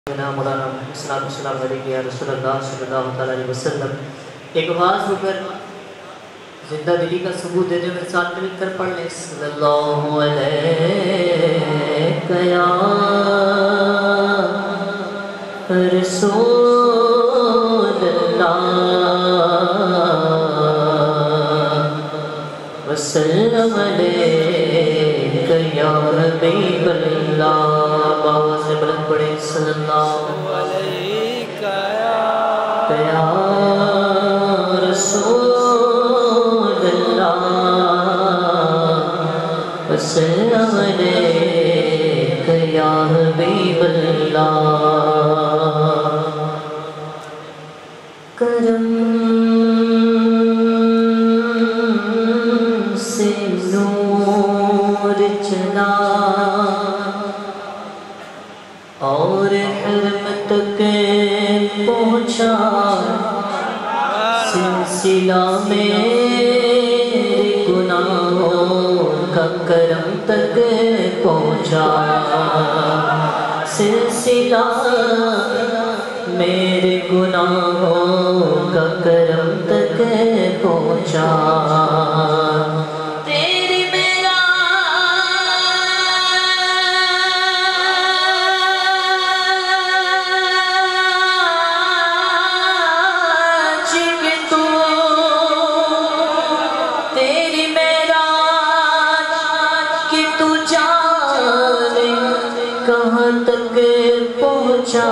مولانا السلام علیکم یا رسول اللہ صلی اللہ علیہ وسلم. ایک آواز ہو کر زندہ دلی کا ثبوت دے دے میرے ساتھ مل کر پڑھ لیں. صلی اللہ علیہ یا رسول اللہ وسلم علیہ یا حبیب اللہ. آواز سے بلند پڑھیں. صلی اللہ علیہ یا رسول اللہ وسلم علیہ یا حبیب اللہ. کرم سے نور چلا اور حرم تک پہنچا سلسلہ میرے گناہوں کا کرم تک پہنچا سلسلہ میرے گناہوں کا کرم تک پہنچا. کہاں تک پہنچا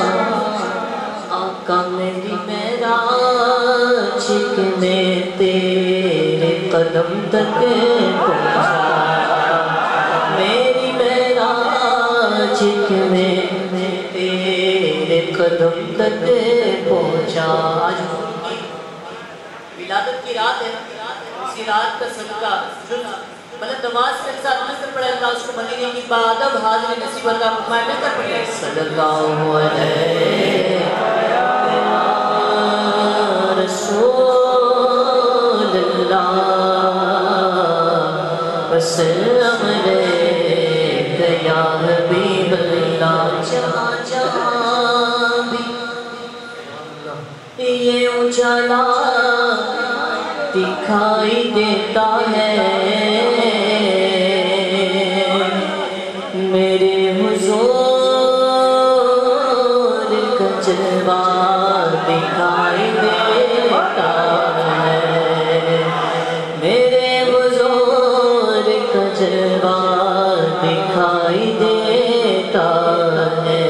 آقا میری معراج کہ میں تیرے قدم تک پہنچا میری معراج کہ میں تیرے قدم تک پہنچا. آج ولادت کی رات ہے. اسی رات کا صدقہ مطلب نماز کے ساتھ مل کر پڑھے اللہ اس کو مدینے کی بادب حاضر نصیب اللہ فرمائے. مل کر پڑھے. صلی اللہ علیہ یا رسول اللہ وسلم علیہ یا حبیب اللہ. جہاں جہاں بھی یہ اجالا دکھائی دیتا ہے میرے حضور کا جلوہ دکھائی دیتا ہے میرے حضور کا جلوہ دکھائی دیتا ہے.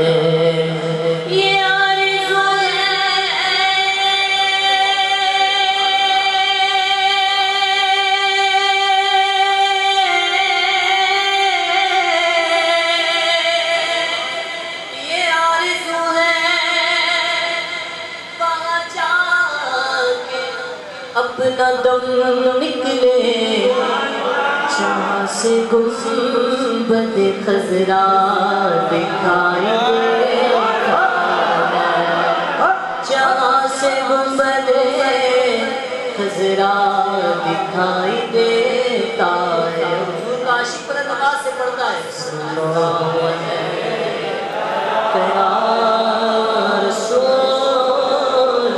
اپنا دم نکلے جہاں سے گنبد خضرا دکھائی دیتا ہے جہاں سے گنبد خضرا دکھائی دیتا ہے. حضور کا عاشق پر نماز سے پڑھتا ہے. صلی اللہ علیہ یا رسول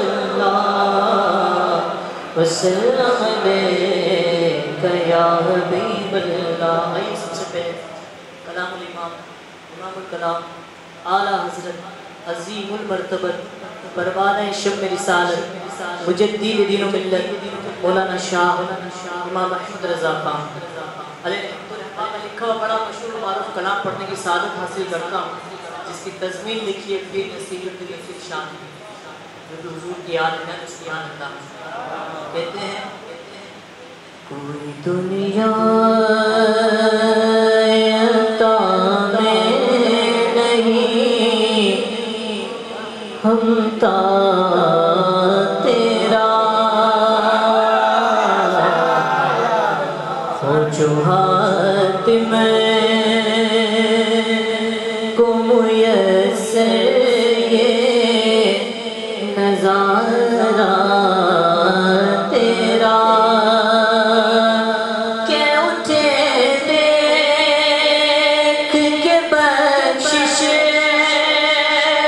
اللہ وسلم علیہ یا حبیب اللہ. آئیے سب سے پہلے کلام الامام امام الکلام اعلیٰ حضرت عظیم المرتبت پروانہ شم رسالت مجدد دین و ملت مولانا شاہ امام احمد رضا خان علیہ الرحمہ لکھا ہوا بڑا مشہور معروف کلام پڑھنے کی سعادت حاصل کرتا ہوں جس کی تضمین لکھی ہے پیر نصیر الدین شان جو حضور کی یاد ہے اس کی یاد اللہ. کہتے ہیں کوئی دنیا عطا میں نہیں ہم تا تیرا ہو جو ہاتھ میں کو میسر یہ نظارہ تیرا کہ اٹھے دیکھ کے بخشش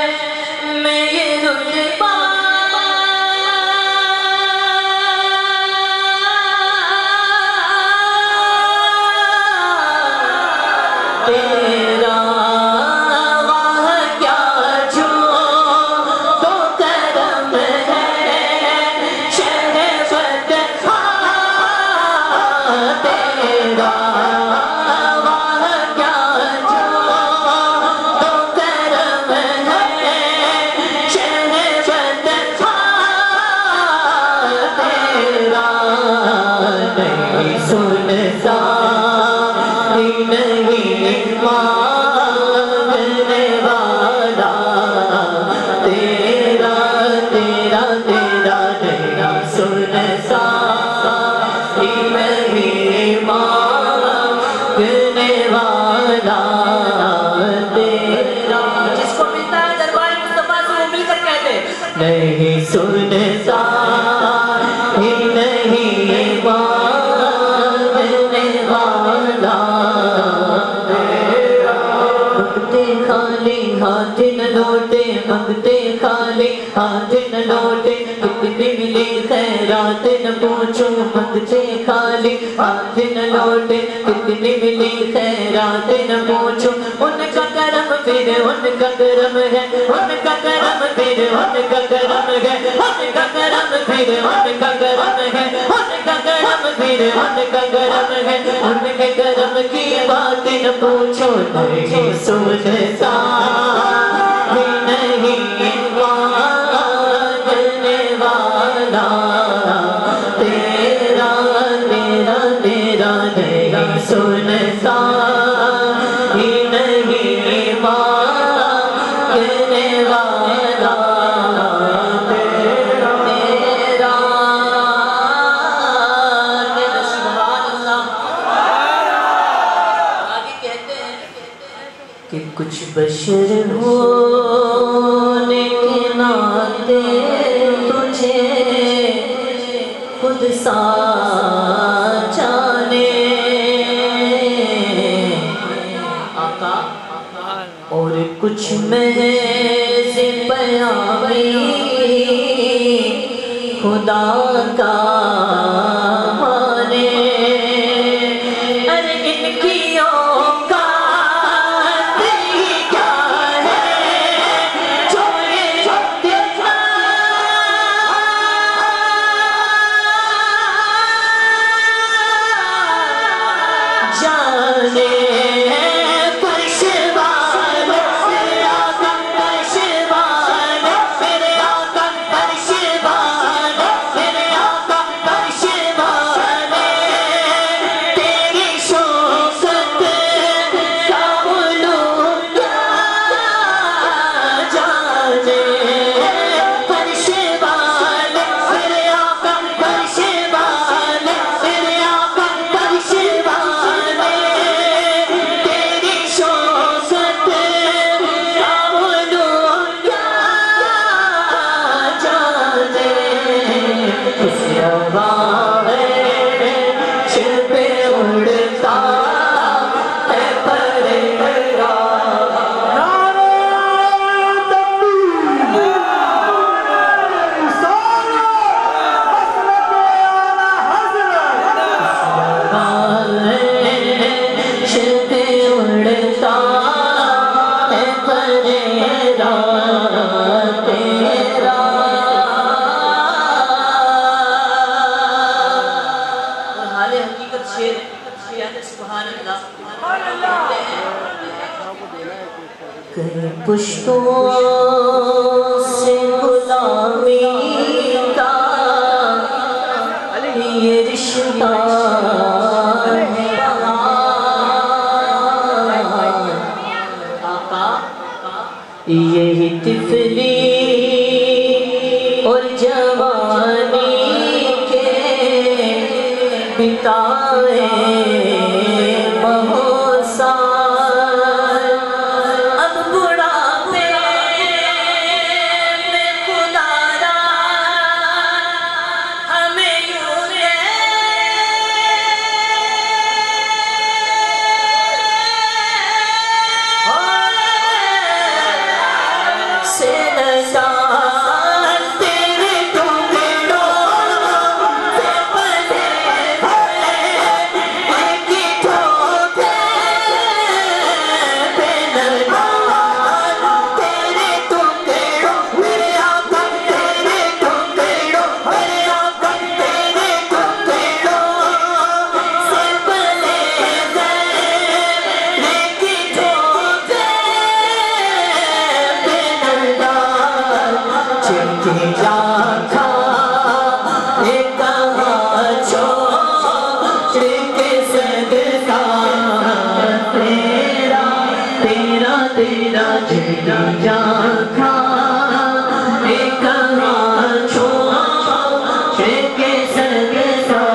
نہیں سنتا ہی نہیں ماننے والا منگتے خالی ہاتھ نہ لوٹے منگتے خالی ہاتھ نہ لوٹے کتنی ملی خیرات نہ پوچھو منگتے خالی ہاتھ نہ لوٹے کتنی ملی خیرات نہ پوچھو ان کا کرم پھر ان کا کرم ہے ان کا کرم پھر ان کا کرم ہے ان کا کرم پھر ان کا کرم ہے ان کا کرم پھر ان کا کرم ہے ان کے کرم کی بات نہ پوچھو نہیں سنتا ہی نہیں ماننے والا تیرا تیرا تیرا نہیں سنتا ہی نہیں ماننے والا تیرا تیرا سبحان اللہ آگے کہتے ہیں کہ کچھ بشر ہونے کے ناطے تجھے خود سا جانے آقا اور کچھ محض پیامی خدا کا مانے ارے ان کی اوقات ہی کیا ہے جو یہ اتنا جانے پرشوان میرے آقا پرشوان میرے آقا پرشوان میرے آقا پرشوان تیری شوقت کا ملوک جانے پرشوان میرے آقا پرشوان میرے آقا پرشوان تیری شوقت کا ملوک جانے اس روائے چھپے اڑتا ہے پرندہ چھپے اڑتا ہے پرندہ تیرا اور حال حقیقت شیر سبحان اللہ کہیں پشتوں سے غلامی کا یہ رشتہ ہے آقا یہی طفلی اور جوانی کے بتائے بہت سال اب بڑھاپے میں خدا را ہمیں یوں سے نسال تیرے ٹکڑوں سے بنے ہوئے ایک ہی ٹھوکے پہ نسال تیرے ٹکڑوں میرے آقا تیرے ٹکڑوں میرے آقا تیرے ٹکڑوں سے بنے ہوئے ایک ہی ٹھوکے پہ نسال چنکی جا کھا ایک کہاں چھوڑ کے صدقہ تیرا تیرا تیرا چنکی جا کھا ایک کہاں چھوڑ کے صدقہ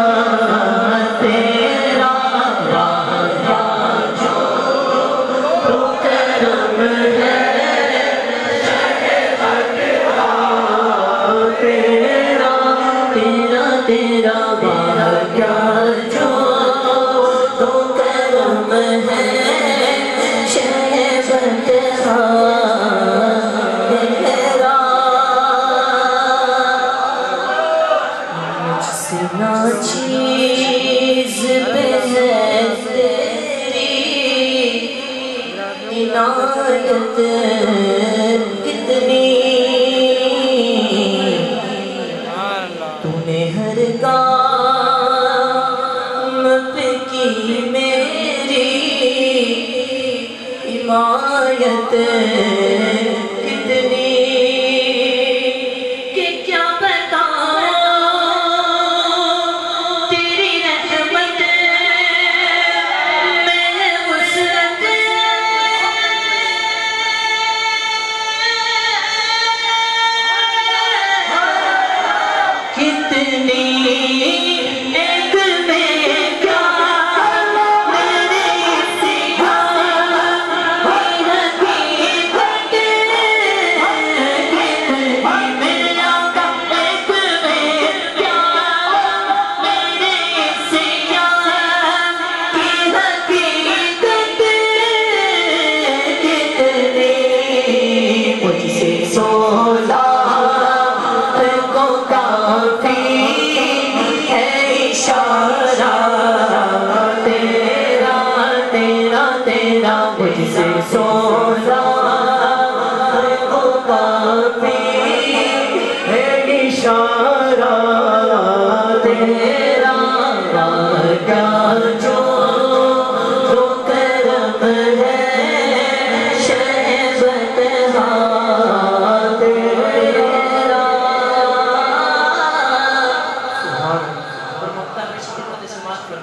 تیرا تو کرم ہے کتنی کہ کیا بتاؤں تیری رحمت میں وسعت کتنی مجھ سے سونا وہ کافی ہے اشارہ تیرا